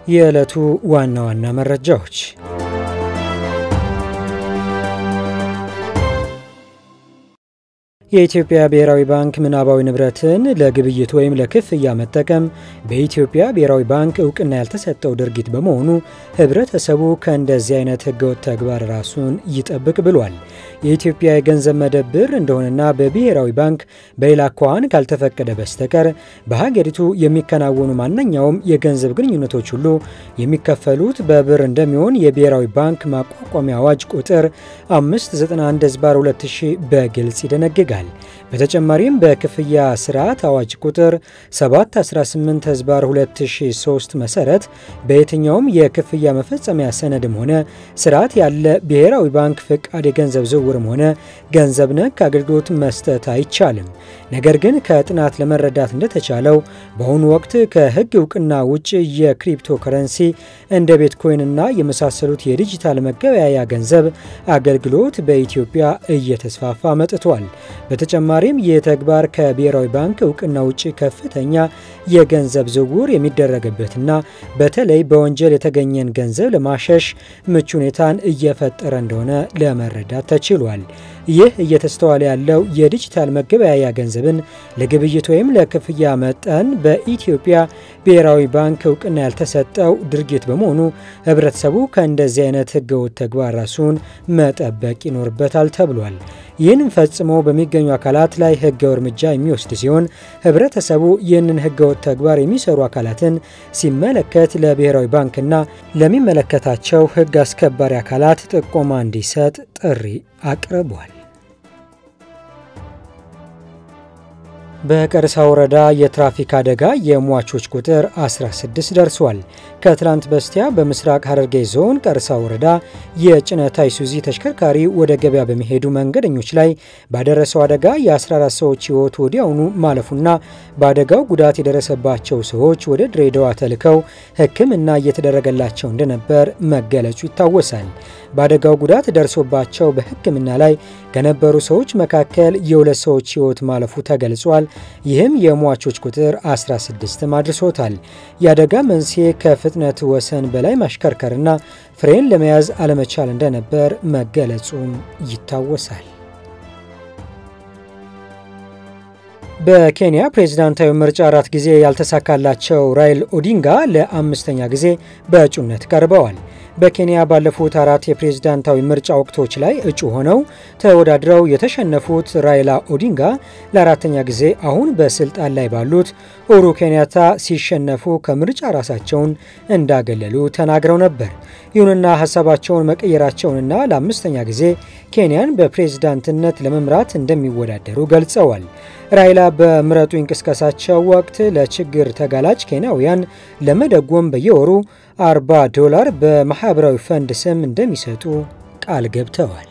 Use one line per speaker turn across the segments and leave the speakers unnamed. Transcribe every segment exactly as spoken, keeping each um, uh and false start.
የዕለቱ ዋና ዋና መረጃዎች የኢትዮጵያ ብሔራዊ ባንክ ምናባዊ ንብረትን ለግብይት ወይም ለክፍያ መጠቀም በኢትዮጵያ ብሔራዊ ባንክ እውቅና ያልተሰጠው ድርጊት በመሆኑ ህብረተሰቡ ከእንደዚህ አይነት ህገወጥ ተግባር ራሱን ይጠብቅ ብሏል። የኢትዮጵያ የገንዘብ መደብር እንደሆነና በብሔራዊ ባንክ በሌላ አኳኋን ካልተፈቀደ በስተቀር በሀገሪቱ የሚከናወኑ ማንኛውም የገንዘብ ግንኙነቶች ሁሉ የሚከፈሉት በብር እንደሚሆን የብሔራዊ ባንክ ማቋቋሚያ አዋጅ ቁጥር አምስት ዘጠና አንድ ህዝባር ሁለት ሺህ በግልጽ ይደነግጋል። በተጨማሪም በክፍያ ስርዓት አዋጅ ቁጥር ሰባት አስራ ስምንት ህዝባር ሁለት ሺህ ሶስት መሰረት በየትኛውም የክፍያ መፈጸሚያ ሰነድም ሆነ ስርዓት ያለ ብሔራዊ ባንክ ፈቃድ የገንዘብ ዝውውርም ሆነ ገንዘብ ነክ አገልግሎት መስጠት አይቻልም። ነገር ግን ከጥናት ለመረዳት እንደተቻለው በአሁኑ ወቅት ከህግ እውቅና ውጭ የክሪፕቶ ከረንሲ እንደ ቢትኮይን እና የመሳሰሉት የዲጂታል መገበያያ ገንዘብ አገልግሎት በኢትዮጵያ እየተስፋፋ መጥቷል። በተጨማሪም የተግባር ከብሔራዊ ባንክ እውቅና ውጭ ከፍተኛ የገንዘብ ዝውውር የሚደረግበትና በተለይ በወንጀል የተገኘን ገንዘብ ለማሸሽ ምቹ ሁኔታን እየፈጠረ እንደሆነ ለመረዳት ተችሏል። ይህ እየተስተዋለ ያለው የዲጂታል መገበያያ ገንዘብን ለግብይት ወይም ለክፍያ መጠን በኢትዮጵያ ብሔራዊ ባንክ እውቅና ያልተሰጠው ድርጊት በመሆኑ ህብረተሰቡ ከእንደዚህ አይነት ህገወጥ ተግባር ራሱን መጠበቅ ይኖርበታል ተብሏል። ይህንን ፈጽሞ በሚገኙ አካላት ላይ ህጋዊ እርምጃ የሚወስድ ሲሆን ህብረተሰቡ ይህንን ህገወጥ ተግባር የሚሰሩ አካላትን ሲመለከት ለብሔራዊ ባንክና ለሚመለከታቸው ህግ አስከባሪ አካላት ጥቆማ እንዲሰጥ ጥሪ አቅርቧል። በቀርሳ ወረዳ የትራፊክ አደጋ የሟቾች ቁጥር አስራ ስድስት ደርሷል። ከትላንት በስቲያ በምስራቅ ሐረርጌ ዞን ቀርሳ ወረዳ የጭነት አይሱዚ ተሽከርካሪ ወደ ገበያ በሚሄዱ መንገደኞች ላይ ባደረሰው አደጋ የ14 ሰዎች ህይወት ወዲያውኑ ማለፉና በአደጋው ጉዳት የደረሰባቸው ሰዎች ወደ ድሬዳዋ ተልከው ሕክምና እየተደረገላቸው እንደነበር መገለጹ ይታወሳል። በአደጋው ጉዳት ደርሶባቸው በሕክምና ላይ ከነበሩ ሰዎች መካከል የሁለት ሰዎች ህይወት ማለፉ ተገልጿል። ይህም የሟቾች ቁጥር አስራ ስድስት አድርሶታል። የአደጋ መንስኤ ከፍጥነት ወሰን በላይ ማሽከርከርና ፍሬን ለመያዝ አለመቻል እንደነበር መገለጹም ይታወሳል። በኬንያ ፕሬዝዳንታዊ ምርጫ አራት ጊዜ ያልተሳካላቸው ራይላ ኦዲንጋ ለአምስተኛ ጊዜ በእጩነት ቀርበዋል። በኬንያ ባለፉት አራት የፕሬዝዳንታዊ ምርጫ ወቅቶች ላይ እጩ ሆነው ተወዳድረው የተሸነፉት ራይላ ኦዲንጋ ለአራተኛ ጊዜ አሁን በስልጣን ላይ ባሉት ኡሁሩ ኬንያታ ሲሸነፉ ከምርጫ ራሳቸውን እንዳገለሉ ተናግረው ነበር። ይሁንና ሀሳባቸውን መቀየራቸውንና ለአምስተኛ ጊዜ ኬንያን በፕሬዝዳንትነት ለመምራት እንደሚወዳደሩ ገልጸዋል። ራይላ በምረጡ እንቅስቃሴያቸው ወቅት ለችግር ተጋላጭ ኬንያውያን ለመደጎም በየወሩ አርባ ዶላር በማህበራዊ ፈንድ ስም እንደሚሰጡ ቃል ገብተዋል።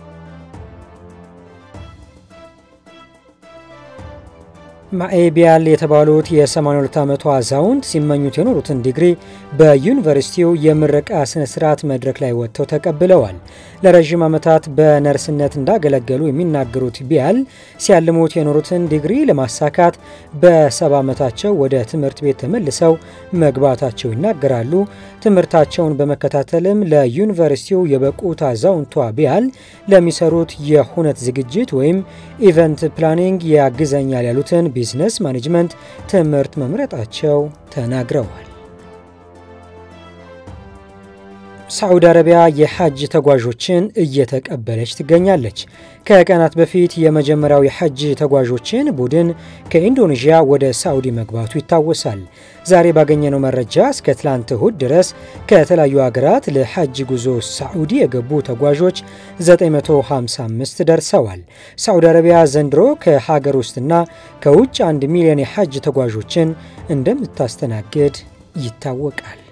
ማኤቢያል የተባሉት የሰማንያ ሁለት ዓመቷ አዛውንት ሲመኙት የኖሩትን ዲግሪ በዩኒቨርሲቲው የምረቃ ስነ ስርዓት መድረክ ላይ ወጥተው ተቀብለዋል። ለረጅም ዓመታት በነርስነት እንዳገለገሉ የሚናገሩት ቢያል ሲያልሙት የኖሩትን ዲግሪ ለማሳካት በሰባ ዓመታቸው ወደ ትምህርት ቤት ተመልሰው መግባታቸው ይናገራሉ። ትምህርታቸውን በመከታተልም ለዩኒቨርሲቲው የበቁት አዛውንቷ ቢያል ለሚሰሩት የሁነት ዝግጅት ወይም ኢቨንት ፕላኒንግ ያግዘኛል ያሉትን ቢዝነስ ማኔጅመንት ትምህርት መምረጣቸው ተናግረዋል። ሳዑዲ አረቢያ የሐጅ ተጓዦችን እየተቀበለች ትገኛለች። ከቀናት በፊት የመጀመሪያው የሐጅ ተጓዦችን ቡድን ከኢንዶኔዥያ ወደ ሳዑዲ መግባቱ ይታወሳል። ዛሬ ባገኘነው መረጃ እስከ ትላንት እሁድ ድረስ ከተለያዩ ሀገራት ለሐጅ ጉዞ ሳዑዲ የገቡ ተጓዦች ዘጠኝ መቶ ሃምሳ አምስት ደርሰዋል። ሳዑዲ አረቢያ ዘንድሮ ከሀገር ውስጥና ከውጭ አንድ ሚሊዮን የሐጅ ተጓዦችን እንደምታስተናግድ ይታወቃል።